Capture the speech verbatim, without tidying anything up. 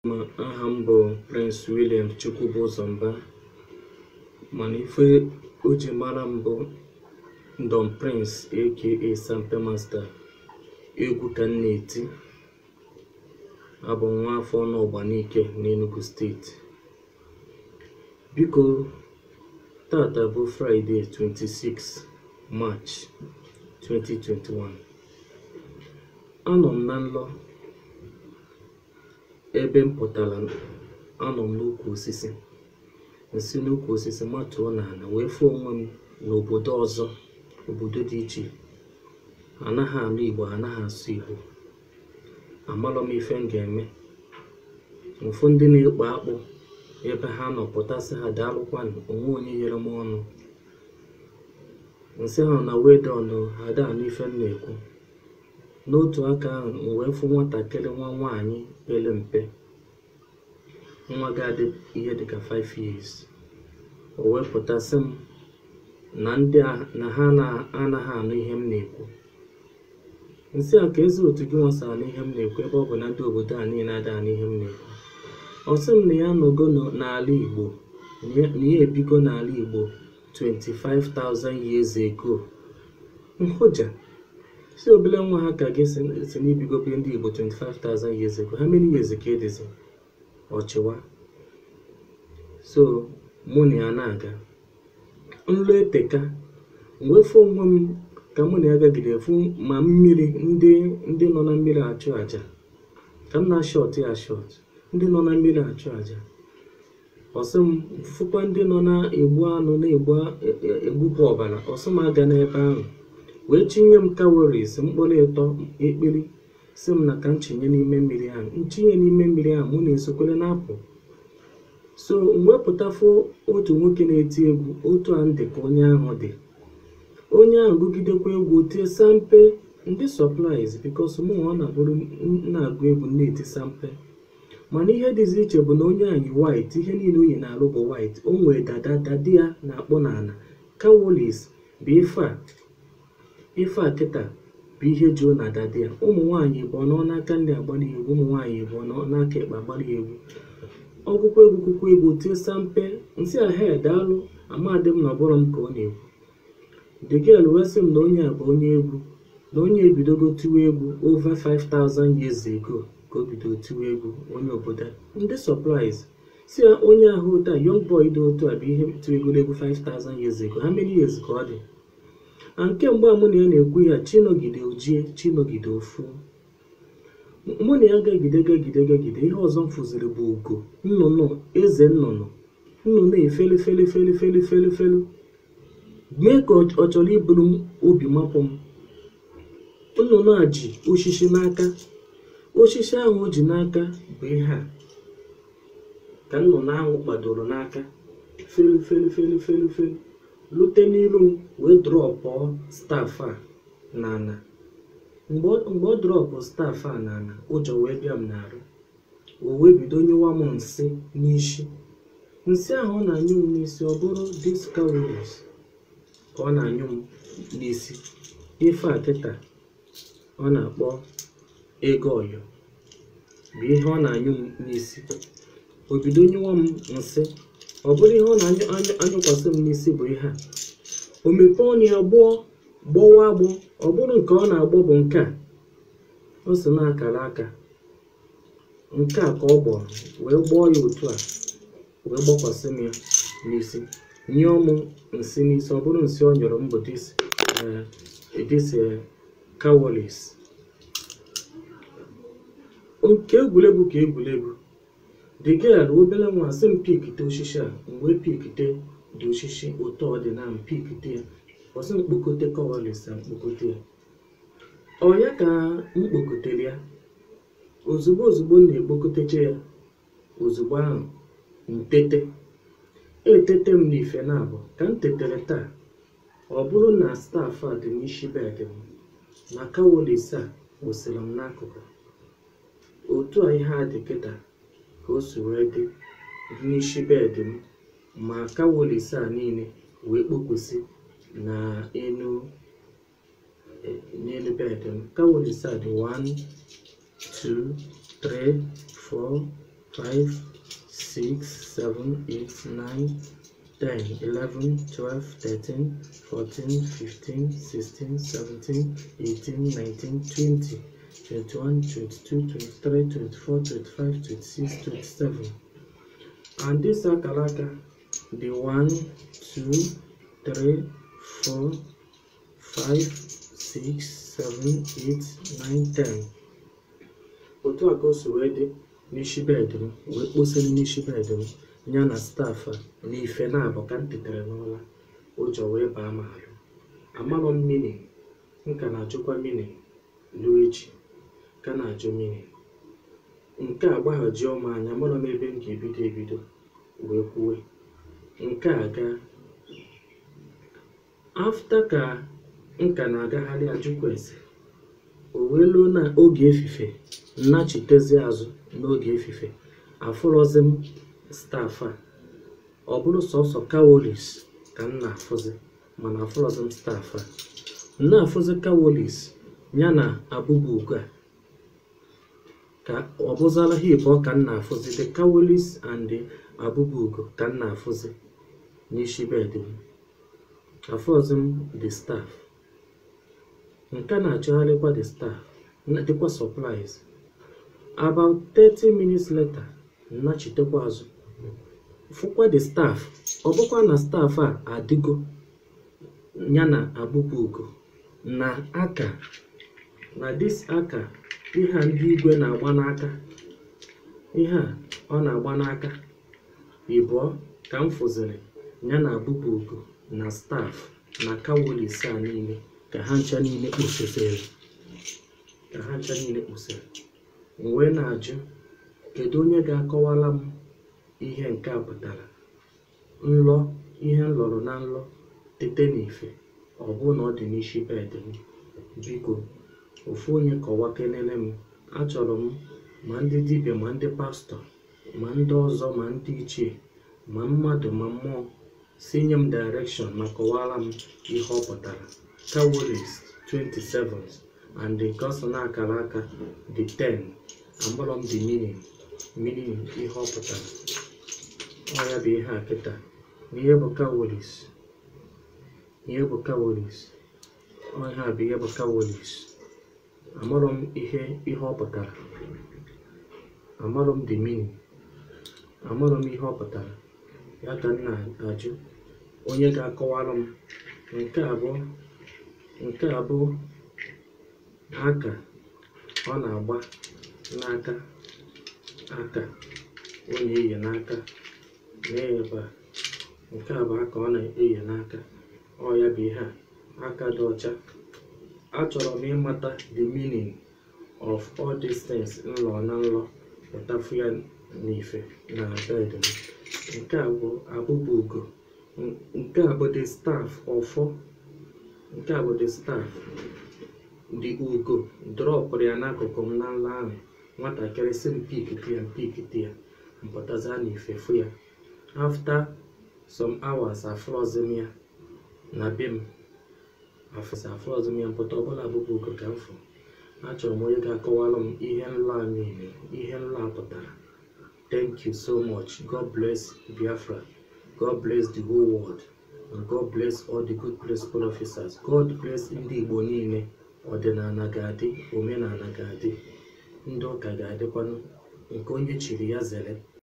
Aha m bụ Prince William Chukwubuzomba, mana ife o ji mara m bụ Don Prince aka Sample Master. Egwu ka m na-eti. Abụ nwa afọ n'Ogbanike n'Enugu Steeti. Biko, tata bụ Friday twenty-six March twenty twenty-one. Anọ m na nlọ ebe m pụtara, anọ m n'ukwu osisi. Nsi n'ukwu osisi matuo n'ala wee fụ onwe m n'obodo ọzọ, obodo dị iche. Anaghị anụ Igbo, anaghị asụ Igbo. Amalọ m ife m ga-eme. Ụfụ ndị na-ekpo akpụ ebe ha nọ pụtasị ha daalụkwanụ, onwe onye nyere m ọnụ. Nsị ahụ na wede ọnụ ha da anụ ife m na-ekwu. N'otu aka ahụ m wee fụ nwatakịrị nwa nwaanyị pere mpe. Nwa ga-adị ihe dịka five years. O wee pụtasị m na ndị na ha anaghị anụ ihe m na-ekwu. Nsị a ka ezi otu gị nwasa anụ ihe m na-ekwu ebe ọ bụ na ndị obodo a niile ada anụ ihe m na-ekwu. Ọ sị m na ya nọgo n'ala Igbo, na ya ebigo n'ala Igbo twenty-five thousand years ago. Nhụja si obele nwa ha ka gị si n'ibigo be ndị Igbo twenty-five thousand years ago. How many years ka edizi? Ọchịwa. So mụ na ya na-aga nlọ eteka, mwefu onwe m ka mụ na ya gagide fụ ma mmiri ndị ndị nọ na mmiri achụ aja. Ka m na short ya short, ndị nọ na mmiri achụ aja. Ọsị m fụkwa ndị nọ na egbu anụ na egbu egbupụ ọbara. Ọsị m aga n'ebe ahụ wee chinye m calories mkpụrụ ịtọ ekpiri, si m na ka m chinye n'ime mmiri ahụ. Nchinye n'ime mmiri ahụ mụ na-esokwere na-apụ. So mgbe pụtafụ otu nwoke na-eti egwu, otu a ndị ka onye ahụ dị. Onye ahụ gụgidekwa egwu tie sampe ndị supplies, because mụ ọ na-abụrụ na-agụ egwu na-eti sampe. Mana ihe dịzi iche bụ na onye anyị white, ihe niile oyi na-alụ bụ white. O nwere dada dada ya na-akpọ n'ala. Kawolis bụ ife a. Ife a kịta bụ ihe juo na dada ya. Ụmụ nwaanyị bụ nọ n'aka ndị agbara egwu, ụmụ nwaanyị bụ nọ n'aka ekpe agbara egwu. Ọgwụkwọ egwu kwukwu egwu tie sampe. Nsị ahụ daalụ, amadị m na ọbụrụ m ka ọ na-egwu. The girl wee sị m na onye a bụ onye egwu, na onye ebidogo tiwe egwu over five thousand years ago ka o bido tiwe egwu, onye obodo. Ndị supplies si ya onye ahụ otu a, young boy dị otu a bụ ihe tiwegoro egwu five thousand years ago. How many years ka ọ dị? Na nke mgbe mụ na ya na-ekwu ya, chinogide ojie chinogide ofu. Mụ na ya gagide gagide gagide, ihe ọzọ m fụziri bụ ugo, nnụnụ, eze nnụnụ, nnụnụ efeli feli feli feli feli feli. Mee ka ọ chọrọ iburu m obi mapụ m. Nnụnụ a ji osisi n'aka. Osisi ahụ o ji n'aka bụ ihe a ka nnụnụ ahụ kpadoro n'aka. Feli feli feli feli feli lute n'iru m wee drọpụ staff a n'ala. Mgbe ọ drọpụ staff a n'ala, ụjọ wee bịa m n'arụ. O wee bido nyewa m nsị n'isi. Nsị ahụ ọ na-anyụ m n'isi ọ bụrụ discalories ka ọ na-anyụ m n'isi. Ife a kịta ọ na-akpọ ego ọyọ bụ ihe ọ na-anyụ m n'isi. O bido nyụwa m nsị. Ọ bụrụ ihe ọ na-anyụkwasị m n'isi bụ ihe a. O mepee ọnụ ya gbọọ gbọwa agbọ. Ọ bụrụ nke ọ na-agbọ bụ nke a. O si na-akara aka nke a ka ọ gbọrọ wee gbọọ ya otu a wee gbakwasị m ya n'isi, nyụọ m nsị n'isi. Ọ bụrụ nsị ọ nyụrụ m bụ dis dis Kawolis. Nke egwuregwu ka egwuregwu. The girl obele nwa sị m pikite osisi a, m wee pikite dị osisi ụtọ ọ dị na m pikite ya. Ọ sị m kpokote Kawolis a, mkpokote ya. Ọ ya ka m kpokotere ya. Ozugbo ozugbo m na-ekpokoteche ya, ozugbo ahụ ntete. Etete m n'ife na-abụ ka m tetere taa. Ọ bụrụ na staff a dị n'isi bed m, na Kawolis a kwụsịrị m n'akụkụ. Otu a ihe a dị kịta ka o si wee dị n'isi bed m, ma Kawolis a niile wee kpokwesị na enu n'elu bed m. Kawolis a dị one two three four five, six, seven, eight, nine, ten, eleven, twelve, thirteen, fourteen, fifteen, sixteen, seventeen, eighteen, nineteen, twenty, twenty-one, twenty-two, twenty-three, twenty-four, twenty-five, twenty-six, twenty-seven. And this akalaka, the one, two, three, four, five, six, seven, eight, nine, ten. Otu a ka o si wee dị n'ishi bed m, wee kposiri n'ishi bed m, ya na staff a n'ife na-abụ ka m tetere n'ụra, ụjọ wee baa m ahụ. Amarọ m meaning, m ka na-ajụkwa meaning ruo echi, ka na-ajụ meaning. Nke a gbaghajuo m anya, amarọ m ebe m ga-ebido ebido wee kwuwe. Nke a gaa after ka m ka na-agagharị ajụkwa ese, o wee luo na oge efife, nnachitezi azụ n'oge efife, afụrọzi m staff a. Ọ bụrụ sọsọ Kawolis ka m na-afụzi, mana afụrọzi m staff a. M na-afụzi Kawolis ya na Abubu a, ka ọ bụzala ha ịbụọ ka m na-afụzi. The Kawolis and the Abubu ka m na-afụzi n'ishi bed m. Afụrọzi m the staff. Nke na-achọgharịkwa the staff, dịkwa surprise. About thirty minutes later, nnachitekwa azụ, fụkwa the staff. Ọ bụkwa na staff a adịgo ya na Abubu na aka, na this aka, ihe a ndị igwe na-agba n'aka, ihe a ọ na-agba n'aka ịbụọ ka m fụziri ya na Abubu na staff na Kawolis a niile, ka ha ncha niile kposesịrị, ka ha ncha niile kposesịrị. M wee na-ajụ, kedu onye ga-akọwala m ihe nke a pụtara? Nlọ, ihe m lọrọ na nlọ tete n'ife, ọ bụ na ọ dị n'ishi bed m. Biko, ofu onye kọwa kelele m. Achọrọ m ma ndị dibịa, ma ndị pastọ, ma ndị ọzọ, ma ndị ichie, ma mmadụ, ma mmụọ, si nye m direction ma kọwara m ihe ọ pụtara. Kawolis twenty-seven and the person akara aka the ten. Amarọ m the meaning, meaning ihe ọ pụtara. Ọ ya bụ ihe a kịta. Ihe bụ Kawolis, ihe bụ Kawolis, ọ ihe a bụ ihe bụ Kawolis. Amarọ m ihe ihe ọ pụtara. Amarọ m the meaning, amarọ m ihe ọ pụtara. Ya ka m na-ajụ onye ga-akọwara m. Nke a bụ nke a bụ aka ọ na-agba n'aka, aka onye eyi n'aka na-ebe a. Nke a bụ aka ọ na-eyi n'aka. Ọ ya bụ ihe a, aka dị ọcha. Achọrọ m ịmata the meaning of all these things nlọ na nlọ pụtafu ya n'ife na bed m. Nke a bụ Abubu. Nke a bụ the staff ọfọ. Nke a bụ the staff. The ugo drọpụrụ ya n'akụkụ m na nla ahụ. Nwatakịrị si m pikiti ya, pikiti ya, mpụtaza n'ife fụ ya. After some hours, afụrọzi m ya na be m. Afụrọzi m ya mpụta, ọbụla Abubu ka m fụ. Achọrọ m onye ga-akọwara m ihe nla a niile, ihe nla pụtara. Thank you so much. God bless Biafra. God bless the whole world. And God bless all the good principal officers. God bless ndị Igbo niile. Ọdịnala ga-adị, omenala ga-adị, ndị ụka ga-adịkwanụ, nke onye chiri ya zere.